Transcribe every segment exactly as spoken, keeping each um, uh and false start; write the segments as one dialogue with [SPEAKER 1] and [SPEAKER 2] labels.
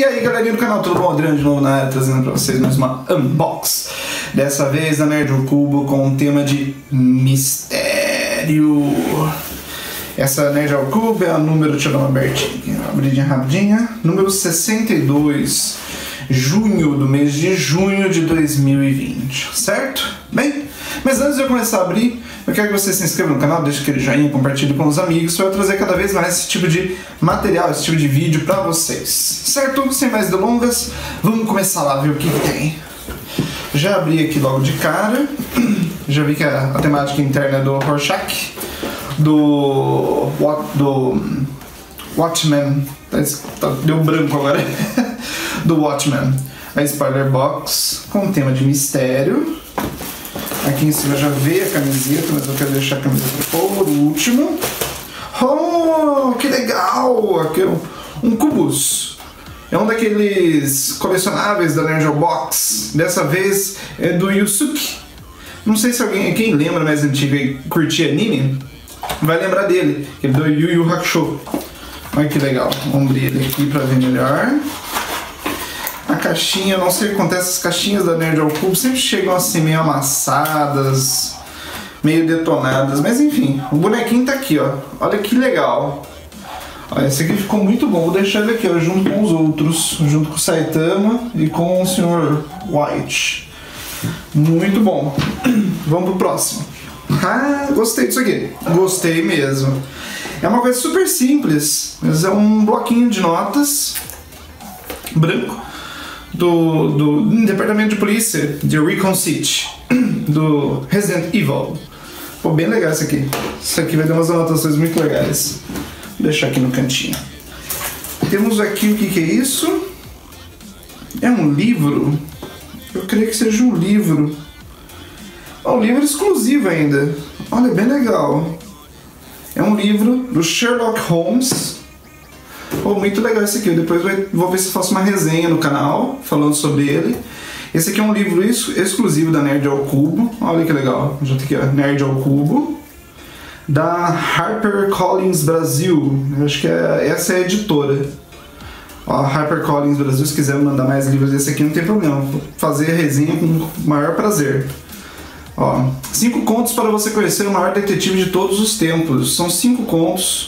[SPEAKER 1] E aí galerinha do canal, tudo bom? Adriano de novo na área, trazendo pra vocês mais uma unbox. Dessa vez a Nerd ao Cubo com um tema de mistério. Essa Nerd ao Cubo é a número, deixa eu dar uma abertinha, uma abridinha rapidinha, número sessenta e dois, junho do mês de junho de dois mil e vinte, certo? Bem, mas antes de eu começar a abrir, eu quero que você se inscreva no canal, deixe aquele joinha, compartilhe com os amigos para eu trazer cada vez mais esse tipo de material, esse tipo de vídeo para vocês, certo? Sem mais delongas, vamos começar lá a ver o que tem. Já abri aqui logo de cara, já vi que a, a temática interna é do Rorschach, do, do Watchmen, tá, deu branco agora, do Watchmen, a Spoiler Box com tema de mistério. Aqui em cima já veio a camiseta, mas eu quero deixar a camiseta por último. Oh, que legal! Aqui é um, um Cubus. É um daqueles colecionáveis da Nerd Box. Dessa vez é do Yusuke. Não sei se alguém, quem lembra mais antigo e curtia anime, vai lembrar dele. Ele é do Yu Yu Hakusho. Olha que legal. Vamos abrir ele aqui para ver melhor. A caixinha, eu não sei o que acontece, as caixinhas da Nerd ao Cubo sempre chegam assim meio amassadas, meio detonadas, mas enfim, o bonequinho tá aqui, ó. Olha que legal. Olha, esse aqui ficou muito bom, vou deixar ele aqui, ó, junto com os outros, junto com o Saitama e com o senhor White. Muito bom. Vamos pro próximo. Ah, gostei disso aqui. Gostei mesmo. É uma coisa super simples, mas é um bloquinho de notas branco do, do Departamento de Polícia de Raccoon City, do Resident Evil. Pô, bem legal isso aqui. Isso aqui vai dar umas anotações muito legais. Vou deixar aqui no cantinho. Temos aqui o que, que é isso? É um livro? Eu creio que seja um livro. Oh, um livro exclusivo ainda. Olha, bem legal. É um livro do Sherlock Holmes. Oh, muito legal esse aqui, eu depois vou ver se eu faço uma resenha no canal falando sobre ele. Esse aqui é um livro exclusivo da Nerd ao Cubo, olha que legal, já tem aqui, ó, Nerd ao Cubo, da HarperCollins Brasil, eu acho que é, essa é a editora. Ó, HarperCollins Brasil, se quiser mandar mais livros desse aqui não tem problema, vou fazer a resenha com o maior prazer. Ó, cinco contos para você conhecer o maior detetive de todos os tempos, são cinco contos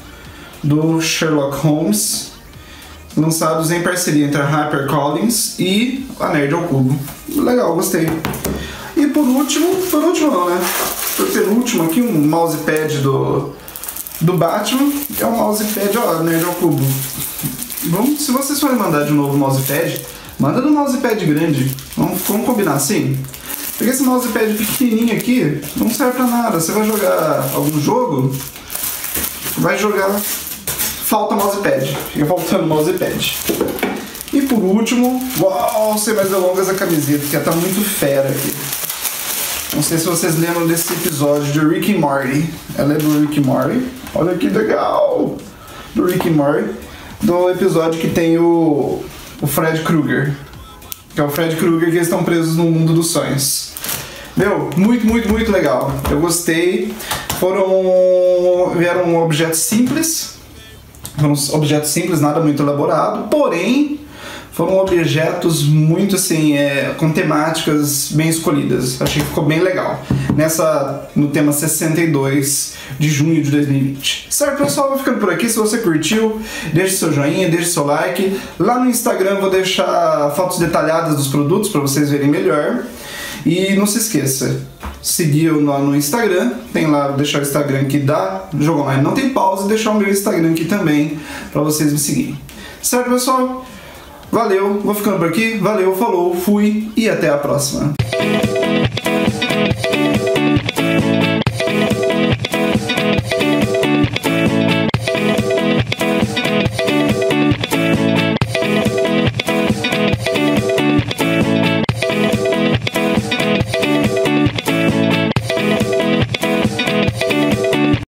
[SPEAKER 1] do Sherlock Holmes, lançados em parceria entre a HarperCollins e a Nerd ao Cubo. Legal, gostei. E por último, por último não, né? Por penúltimo aqui, um mousepad do, do Batman. É um mousepad, ó, Nerd ao Cubo. Vamos, se vocês forem mandar de novo o mousepad, manda no mousepad grande. Vamos, vamos combinar assim? Porque esse mousepad pequenininho aqui não serve pra nada. Você vai jogar algum jogo, vai jogar, falta mousepad, fica faltando mousepad. E por último, uau, sem mais delongas, a camiseta, que tá muito fera aqui. Não sei se vocês lembram desse episódio de Rick and Morty. Ela é do Rick and Morty. Olha que legal! Do Rick and Morty. Do episódio que tem o, o Fred Krueger. Que é o Fred Krueger que eles estão presos no mundo dos sonhos. Meu, muito, muito, muito legal. Eu gostei. Foram... vieram objetos simples. Foram objetos simples, nada muito elaborado. Porém, foram objetos muito assim, é, com temáticas bem escolhidas. Achei que ficou bem legal. Nessa, no tema sessenta e dois de junho de dois mil e vinte. Certo, pessoal? Vou ficando por aqui. Se você curtiu, deixe seu joinha, deixe seu like. Lá no Instagram vou deixar fotos detalhadas dos produtos para vocês verem melhor. E não se esqueça, seguir lá no Instagram, tem lá, vou deixar o Instagram aqui da Jogo Online Não Tem Pausa, e deixar o meu Instagram aqui também para vocês me seguirem. Certo, pessoal? Valeu, vou ficando por aqui, valeu, falou, fui e até a próxima.